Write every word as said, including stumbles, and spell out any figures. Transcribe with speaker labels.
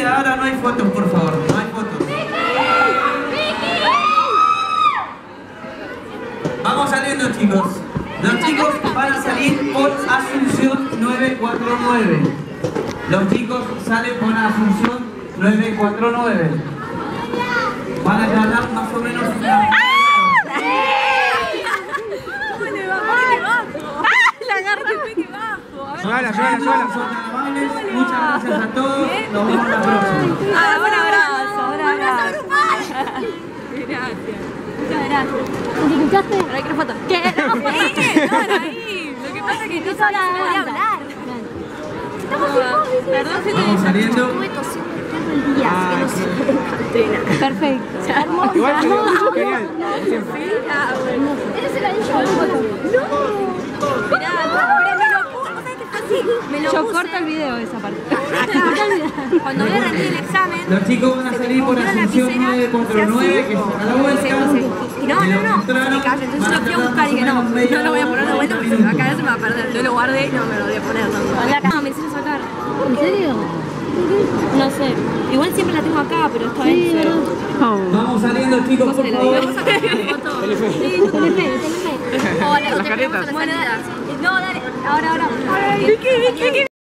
Speaker 1: ahora no hay fotos, por favor, no hay fotos. Vamos saliendo, chicos. Los chicos van a salir por Asunción nueve cuatro nueve. Los chicos salen por Asunción nueve cuatro nueve. Van a tardar más o menos una...
Speaker 2: Suela, suela, suela.
Speaker 1: Muchas gracias a todos. Nos vemos la próxima.
Speaker 3: Ah, un abrazo, un abrazo. Gracias. Muchas gracias.
Speaker 4: ¿Te escuchaste?
Speaker 3: Ahora hay que foto. ¿Qué? No, ahí, ahí. Lo que pasa es que no sabía hablar. Estamos filmados. Perdón, se
Speaker 1: Vamos saliendo.
Speaker 4: Estuve tosiendo todo el día, así que no sé.
Speaker 3: perfecto.
Speaker 4: Hermoso.
Speaker 2: Igual quedó genial.
Speaker 4: ¿Eres el anillo? No.
Speaker 3: Mirá, me lo puse. ¿Sabes qué fue así? Me lo
Speaker 5: Yo
Speaker 3: puse.
Speaker 5: corto el video de esa parte.
Speaker 3: Cuando voy a rendir el examen.
Speaker 1: Los chicos van a salir por Asunción nueve cuatro nueve, que es a la vuelta.
Speaker 3: Y no, no, no, me callo. Entonces lo fui a buscar y dije, no, no lo voy a poner de vuelta porque se me va a caer, se me va a perder. Yo lo guardé y no me lo voy a poner. No, no me hicieron sacar.
Speaker 4: ¿En serio?
Speaker 3: No sé. Igual siempre la tengo acá, pero esta
Speaker 4: Sí,
Speaker 3: vez.
Speaker 4: ¿verdad?
Speaker 1: Vamos saliendo, chicos, por favor.
Speaker 3: Vamos a sacar una foto.
Speaker 4: Telefe, telefe.
Speaker 3: Hola,
Speaker 2: Las caretas.
Speaker 3: bueno, dale. No, dale. Ahora, ahora. Ahora, ¿qué, qué, qué?